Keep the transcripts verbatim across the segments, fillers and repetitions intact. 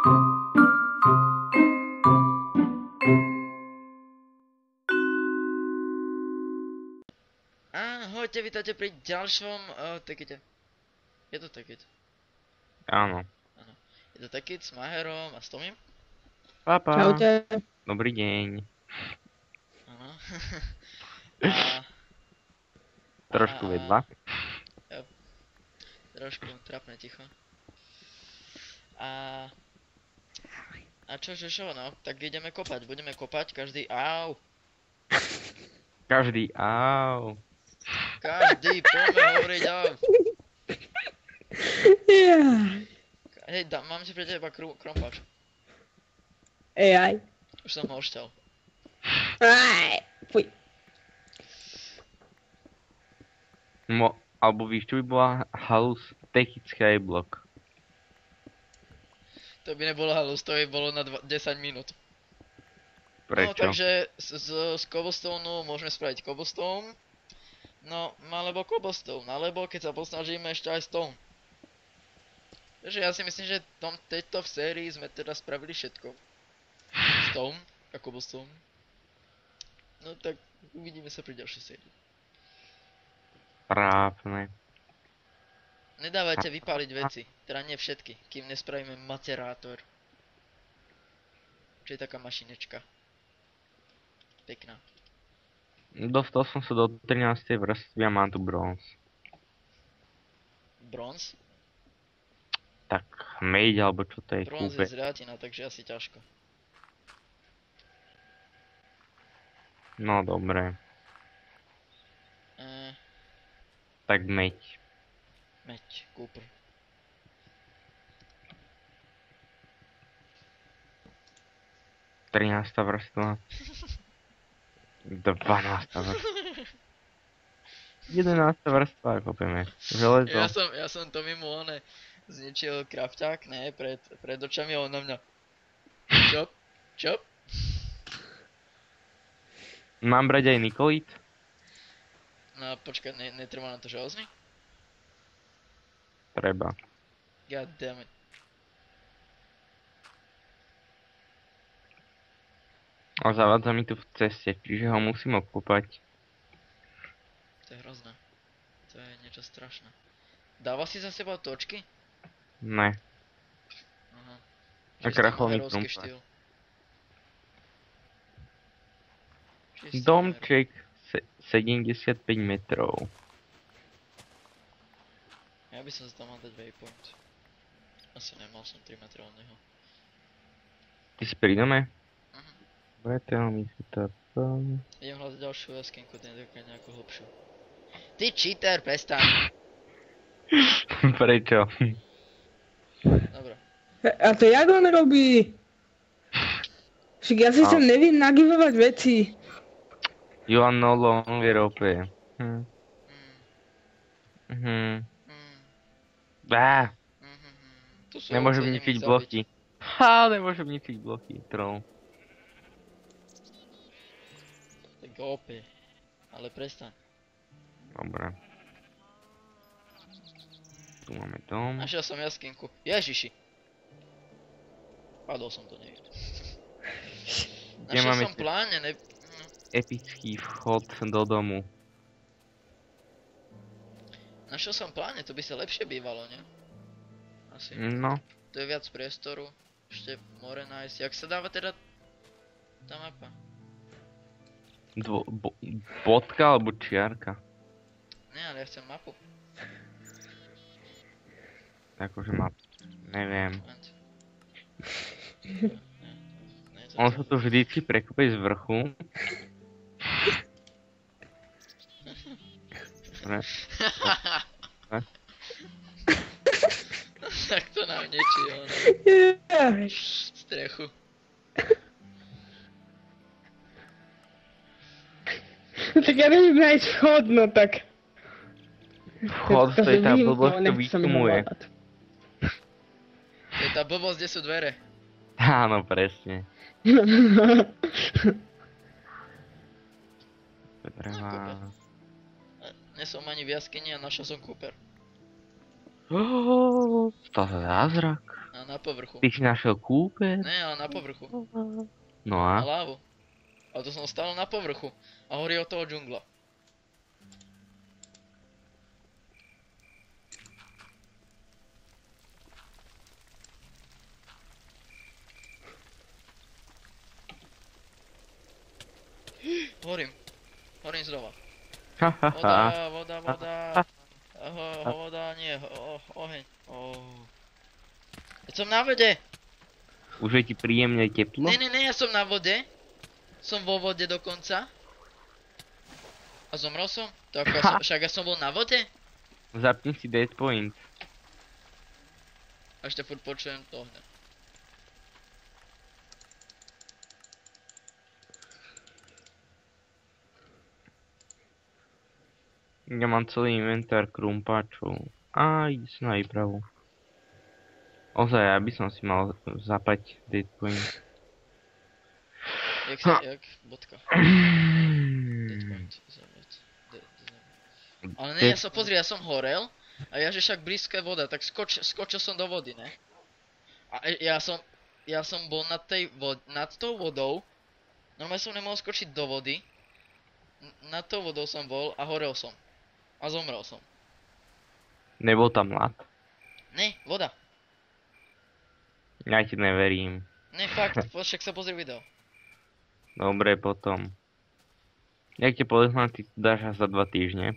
Ahojte, vítajte pri ďalšom uh, Tekite. Je to Tekit? Áno. Áno. Je to Tekit s Maherom a s Tomím? Papa. Čaute. Dobrý deň. Áno. a... Trošku a- vedľa. Jo. Trošku trápne ticho. A... A čo, čo, čo, no? Tak ideme kopať, budeme kopať každý... Au! Každý, au. Každý, poďme hovoriť au! Yeah. Hej, da, mám si pre teba kru, krompač. Ej, aj. Už som ho ošťal. Aj. Fuj. Mo, alebo víš, čo by bola halus Tekit Skyblock. To by nebolo halus, to by bolo na dva, desať minút. No, Prečo? takže z, z, z cobblestone môžeme spraviť cobblestone. No, alebo cobblestone, alebo keď sa posnažíme ešte aj stone. Takže ja si myslím, že v tom, tejto v sérii sme teda spravili všetko. Stone a cobblestone. No tak uvidíme sa pri ďalšej sérii. Trápne. Nedávajte vypáliť veci, teda nie všetky, kým nespravíme macerátor. Čo je taká mašinečka. Pekná. Dostal som sa do trinástej vrstvy a mám tu bronz. Bronz? Tak meď, alebo čo to je, Bronz kúpe. je zriatina, takže asi ťažko. No dobre, Eh, tak meď. meď, kúpr. trinásta vrstva. dvanásta vrstva. jedenásta vrstva, kopeme. Železo. Ja som, ja som to mimo one zničil krafťák, ne, pred, pred očami a on na mňa. Čop, čop. Mám brať aj Nikolit? No počkaj, ne, netrvá na to železný? Treba. God damn it. A zavádza mi tu v ceste, čiže ho musím okúpať. To je hrozné. To je niečo strašné. Dáva si za seba točky? Ne. Aha. A Čistý kracholný maherovský krumpáč. štýl. Čistý Domček se- sedemdesiatpäť metrov. maher. Ja by som si tam mal dať waypoint. Asi nemal som tri metre od neho. Ty si pri dome? Mhm. Letel mi si to... Idem hľadať ďalšiu jaskinku, tentokrát nejakú hlbšiu. Ty cheater, prestaň! Prečo? Dobre. A to jak on robí? Však ja si A- sem neviem nagivovať veci. You are no longer O P. Hm. Mm, Hm. mm, Bá, mm, mm, mm. Tu sú nemôžem ovce, idem ničiť ich zabiť. bloky. Ha, nemôžem ničiť bloky, troll. Tak ó pé. Ale prestaň. Dobre. Tu máme dom. Našiel som jaskinku. Ježiši. Padol som do nej. Kde Našiel máme som pláne, ne... no. epický vchod do domu. Našiel som pláne, to by sa lepšie bývalo, nie? Asi. No, To je viac priestoru. Ešte more nájsť. Jak sa dáva teda tá mapa? dvo, bo, bodka alebo čiarka. Nie, ale ja chcem mapu. Akože map. Neviem. Moment. Nie, nie, to On to- sa tu vždycky prekopie z vrchu. Dobre. Tak to nám niečí, ono. Jej. Strechu. Tak ja neviem nájsť vchod, no tak. Vchod, to je tá blbosť, to vytumuje. To je tá blbosť, kde sú dvere. Áno, presne. Treba... Nie som ani v jaskyni a našiel som Cooper. Oh, to je zázrak. Áno, No, na povrchu. Ty si našiel kúper? Ne, ale na povrchu. No Na a? lávu. Ale to som stál na povrchu. A horí od toho džungla. Horím. Horím znova. Ha, ha, ha. Voda, voda, voda. Ho, ho, voda, nie, ho, ho, oheň. Oh. Veď som na vode. Už je ti príjemne teplo? Ne, ne, ne, ja som na vode. Som vo vode dokonca. A zomrel som? Tak ja som, však ja som bol na vode. Zapni si dead point. A ešte furt počujem to ohňa. Ja mám celý inventár krumpáčov. Á, ide sa na výpravu. Ozaj, ja by som si mal zapať dead point. Jak sa, jak? Bodka. Dead point. Zavrieť. De, de, de. Ale ne, ja som, pozri, ja som horel. A ja, že však blízko je voda, tak skoč, skočil som do vody, ne? A e- ja som, ja som bol nad tej vod, nad tou vodou. Normálne som nemohol skočiť do vody. N- nad tou vodou som bol a horel som. A zomrel som. Nebol tam ľad. Ne, voda. Ja ti neverím. Ne, fakt, po- však sa pozri video. Dobre, potom. Jak ti poznám, ty to dáš až za dva týždne.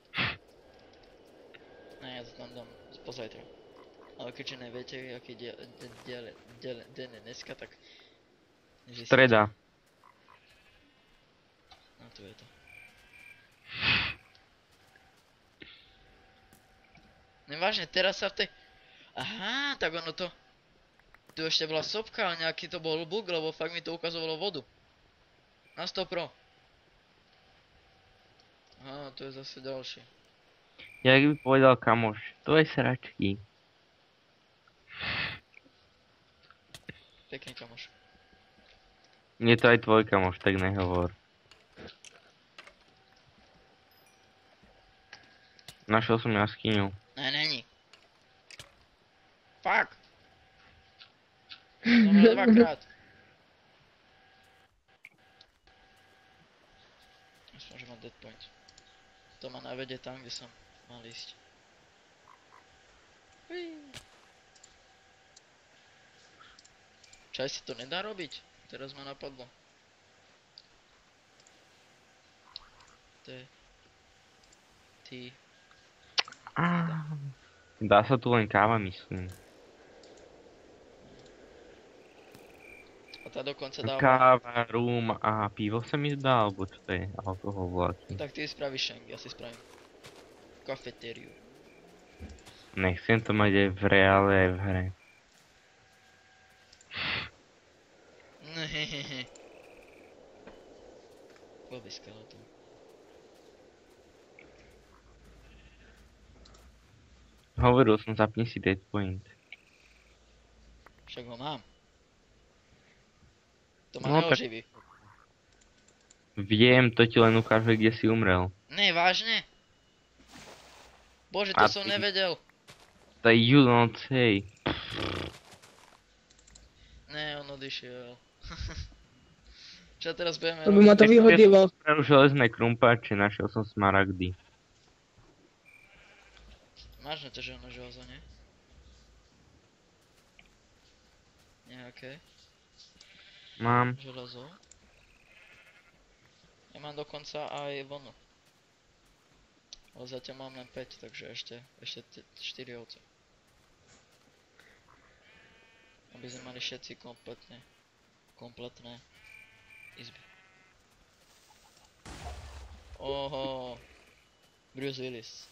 Ne, ja to tam dám pozajtra. Ale keďže neviete, aký je deň je dneska, tak... že si- Streda. No tu je to. Nevážne, teraz sa v tej... Aha, tak ono to... Tu ešte bola sopka, ale nejaký to bol bug, lebo fakt mi to ukazovalo vodu. Na sto pro. Aha, to je zase ďalšie. Jak by povedal kamoš, to je sračky. Pekný kamoš. Je to aj tvoj kamoš, tak nehovor. Našiel som jaskyňu. Ne, není. Fuck. Zomrel dvakrát. Aspoň, že mám dead point. To ma navedie tam, kde som mal ísť. Hui. Čaj si to nedá robiť? Teraz ma napadlo. Ty. Ty. Á, dá sa tu len káva, myslím. A tá dokonca dáva... Káva, rum a pivo sa mi zdá, alebo čo to je? Alkohol vlastne. Tak ty spravíš šeng, ja si spravím kafetériu. Nechcem to mať aj v reále, aj v hre. Nehehehe. Blbý skeleton. Hovoril som, zapni si dead point. Však ho mám. To ma No, tak- neoživí. Viem, to ti len ukáže, kde si umrel. Ne, vážne? Bože, to A som ty- nevedel. To you don't say. Ne, on odišiel. Čo teraz budeme To by ma robiť? to vyhodilo. Zbral železné krumpáče, našiel som smaragdy. Máš na to, že ono železo, nie? Nejaké Mám. železo. Ja mám dokonca aj vlnu. Ale zatiaľ mám len päť, takže ešte, ešte štyri ovce. Aby sme mali všetci kompletne, kompletné izby. Oho, Bruce Willis.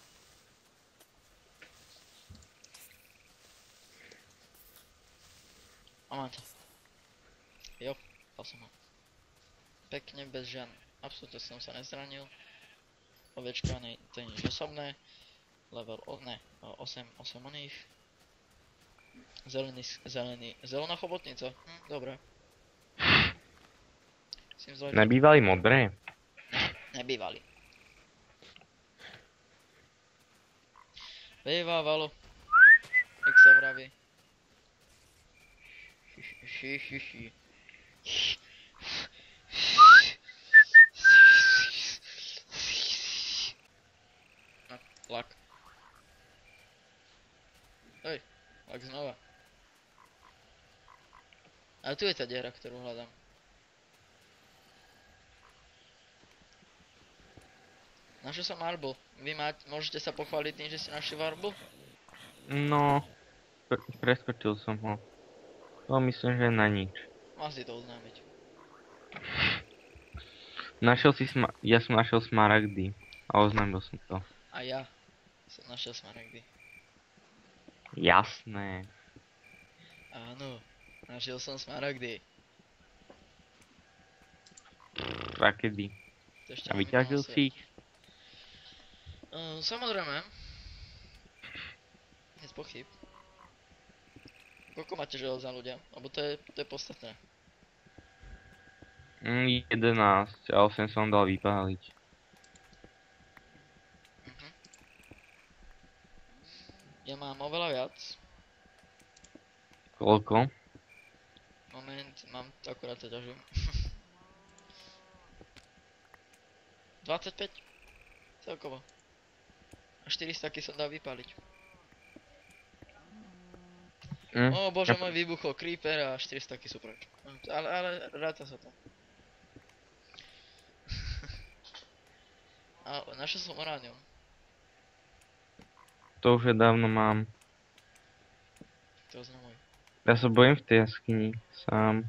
A mám to. Jo, dal som ho. Pekne, bez žiadne. Absolutne som sa nezranil. Ovečka, ne, to je nič osobné. Level, o, ne, osem, osem oných. Zelený, s- zelený, zelená chobotnica. Hm, dobre. Musím zvoliť. Nebývali modré? Nebývali. Bývávalo. Jak sa vraví. Ši, ši, ši. No, lak. Hej, lak znova. A tu je tá diera, ktorú hľadám. Našiel som marble. Vy máte, môžete sa pochváliť tým, že ste našli marble? No, pre- preskočil som ho. To myslím, že na nič. Mal si to oznámiť. Našiel si sma- ja som našiel smaragdy. A oznámil som to. A ja som našiel smaragdy. Jasné. Áno, našiel som smaragdy. Pff, a kedy? To ešte A mám vyťažil minulý si ich? svet. Uh, samozrejme. Bez pochyb. Koľko máte železa ľudia? Lebo to je, to je podstatné. Mm, jedenásť. A osem som dal vypáliť. Mhm. Ja mám oveľa viac. Koľko? Moment, mám to akurát to ťažím. dvadsaťpäť. Celkovo. A štyri staky som dal vypáliť. Mm, Ó bože ja- môj, vybuchol creeper a štyri staky sú preč. Ale, ale ráta sa to. A našiel som uránium. To už je dávno mám. To oznamuj. Ja sa bojím v tej jaskyni. Sám.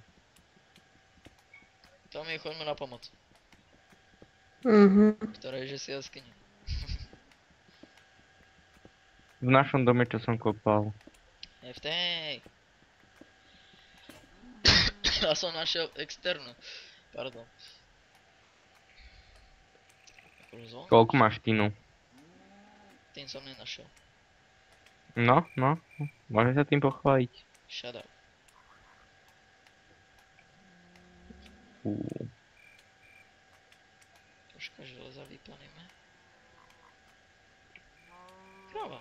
To mi choďme na pomoc. Mhm. Ktorej že si jaskyni. V našom dome, čo som kopal. F T. Ja som našiel externú. Pardon. Akože zvon? Koľko máš tinu? Tým som nenašiel. No, no. Môžeš sa tým pochváliť. Shut up. Uú. Troška železa vypalíme. Kráva.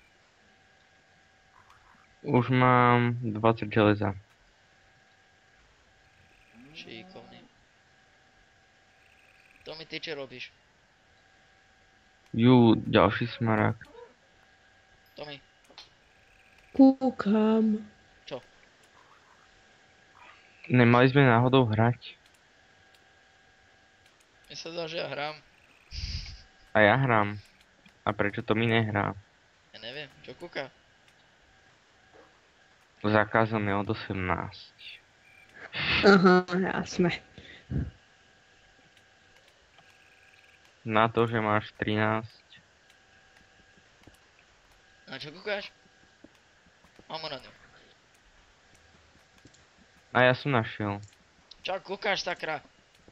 Už mám dvadsať železa. Šikovný. To mi ty čo robíš? Jú, ďalší smaragd. Tomi, Kúkam. Nemali sme náhodou hrať. mi sa zdá, že ja hrám. A ja hrám. A prečo to mi nehrá? Ja neviem, čo kúka? Zakázané od osemnásť. Aha, jasné. Na to, že máš trinásť. Na čo kúkáš? Mám uránium. A ja som našiel. Čo kúkáš, sakra?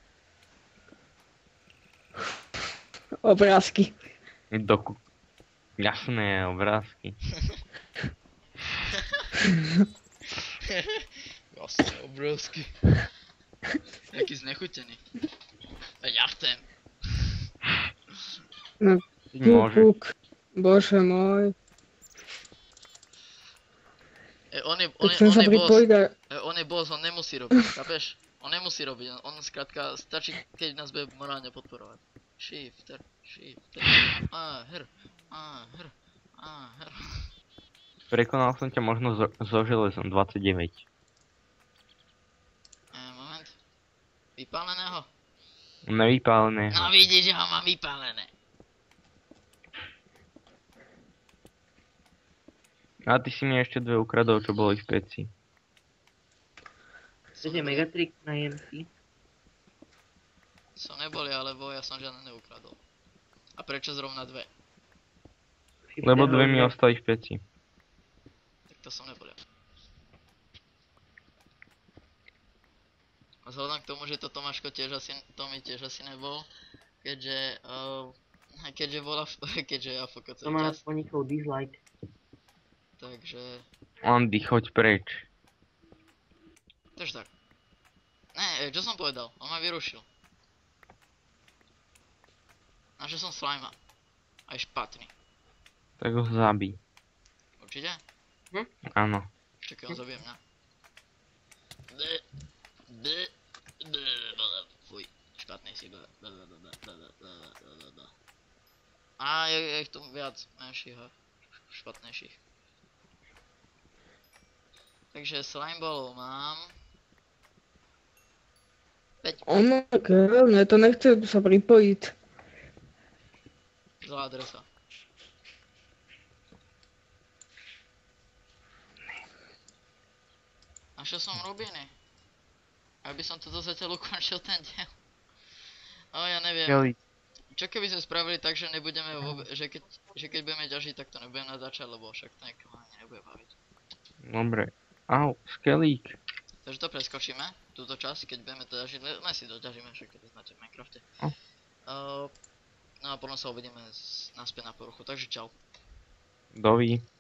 Obrázky. Doku... Jasné, obrázky. Jasne, obrovský. Jaký znechutený. Veď ja chcem. Ty môžeš. Kúk. Bože môj. E, on je, on Tak je, som on sa je boss. pripovedal. E, on je boss, on nemusí robiť, chápeš? On nemusí robiť, on, on skrátka stačí, keď nás bude morálne podporovať. Shifter, shifter, a hr, a hr, a hr. Prekonal som ťa možno so, so železom dvadsaťdeväť. E, moment. Vypáleného? Nevypálené. No vidíš, že ho mám vypálené. A ty si mi ešte dve ukradol, čo boli v peci. Chcete Megatrix na E M C? Som neboli, alebo ja som žiadne neukradol. A prečo zrovna dve? Lebo dve mi ostali v peci. Tak to som nebol ja. A vzhľadom k tomu, že to Tomáško tiež asi, to mi tiež asi nebol, keďže, uh, keďže bola, keďže ja foko To celý má čas, ponikol dislike. takže, Andy, choď preč. takže tak. Ne, čo som povedal, on ma vyrušil. Našiel som slajma. Aj špatný. Tak ho zabij. Určite? Áno. Čakaj, on zabije mňa. Ble, ble, ble, ble, fuj, špatný si, ble, ble, ble, ble, ble, ble, ble, ble, ble, ble. A je, je ich tu viac menších a špatnejších. Takže slime ballov mám. päť, Ono, krávne, to nechce sa pripojiť. zlá adresa. A čo som robený? Aby som toto zatiaľ ukončil ten diel. O, ja neviem. Skelly, Čo keby sme spravili tak, že nebudeme vôbec, že keď, že keď budeme ťažiť, tak to nebudeme natáčať, lebo však to nikoho ani nebude baviť. dobre. Au, skelík. Takže to preskočíme, túto časť, keď budeme to ťažiť, len len si to ťažíme, však keď sme v Minecrafte. O. Uh, no a potom sa uvidíme z, naspäť na poruchu, takže čau. Dovi.